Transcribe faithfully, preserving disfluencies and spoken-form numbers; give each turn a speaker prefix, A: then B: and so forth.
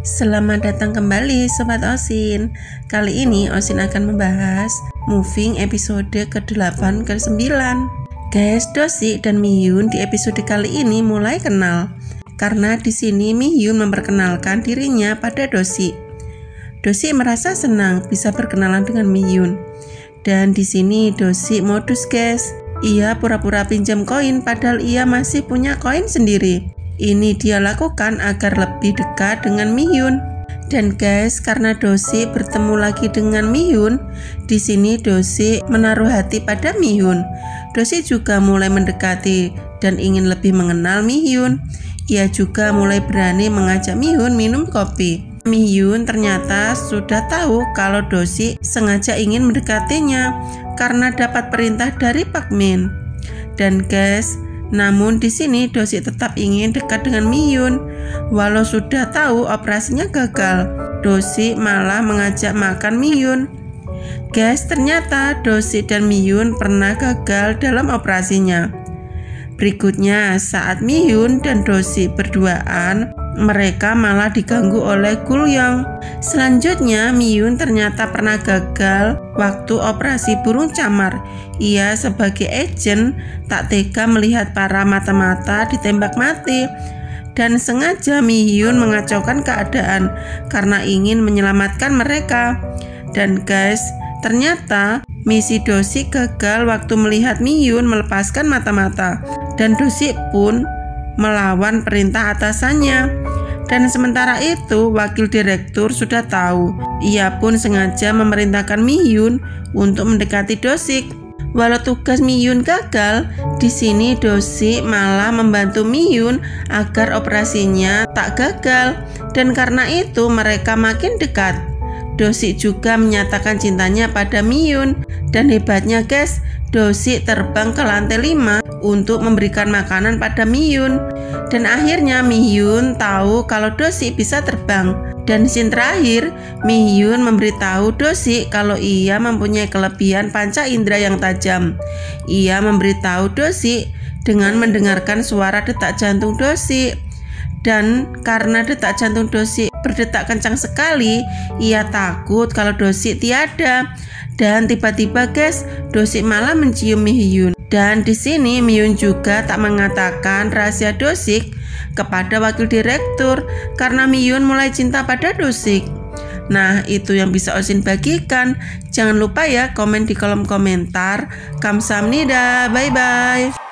A: Selamat datang kembali Sobat Osin. Kali ini Osin akan membahas Moving episode ke delapan ke sembilan. Guys, Dosi dan Mihyun di episode kali ini mulai kenal. Karena di sini Mihyun memperkenalkan dirinya pada Dosi. Dosi merasa senang bisa berkenalan dengan Mihyun. Dan di sini Dosi modus, guys. Ia pura-pura pinjam koin padahal ia masih punya koin sendiri. Ini dia lakukan agar lebih dekat dengan Mihyun. Dan guys, karena Dosi bertemu lagi dengan Mihyun, di sini Dosi menaruh hati pada Mihyun. Dosi juga mulai mendekati dan ingin lebih mengenal Mihyun. Ia juga mulai berani mengajak Mihyun minum kopi. Mihyun ternyata sudah tahu kalau Dosi sengaja ingin mendekatinya karena dapat perintah dari Pak Min. Dan guys, namun di sini Dosi tetap ingin dekat dengan Mihyun. Walau sudah tahu operasinya gagal, Dosi malah mengajak makan Mihyun. Guys, ternyata Dosi dan Mihyun pernah gagal dalam operasinya. Berikutnya, saat Mihyun dan Dosi berduaan, mereka malah diganggu oleh Gulyong. Selanjutnya, Mihyun ternyata pernah gagal waktu operasi burung camar. Ia sebagai agen tak tega melihat para mata-mata ditembak mati. Dan sengaja Mihyun mengacaukan keadaan karena ingin menyelamatkan mereka. Dan guys, ternyata misi Dosi gagal waktu melihat Mihyun melepaskan mata-mata. Dan Dosi pun melawan perintah atasannya. Dan sementara itu wakil direktur sudah tahu. Ia pun sengaja memerintahkan Mihyun untuk mendekati Dosi. Walau tugas Mihyun gagal, di sini Dosi malah membantu Mihyun agar operasinya tak gagal. Dan karena itu mereka makin dekat. Dosi juga menyatakan cintanya pada Mihyun. Dan hebatnya guys, Dosi terbang ke lantai lima untuk memberikan makanan pada Mihyun. Dan akhirnya Mihyun tahu kalau Dosi bisa terbang. Dan scene terakhir, Mihyun memberitahu Dosi kalau ia mempunyai kelebihan panca indera yang tajam. Ia memberitahu Dosi dengan mendengarkan suara detak jantung Dosi. Dan karena detak jantung Dosi berdetak kencang sekali, ia takut kalau Dosi tiada. Dan tiba-tiba guys, Dosi malah mencium Mihyun. Dan di sini Mihyun juga tak mengatakan rahasia Dosi kepada wakil direktur karena Mihyun mulai cinta pada Dosi. Nah, itu yang bisa Osin bagikan. Jangan lupa ya komen di kolom komentar. Kamsahamnida, bye bye.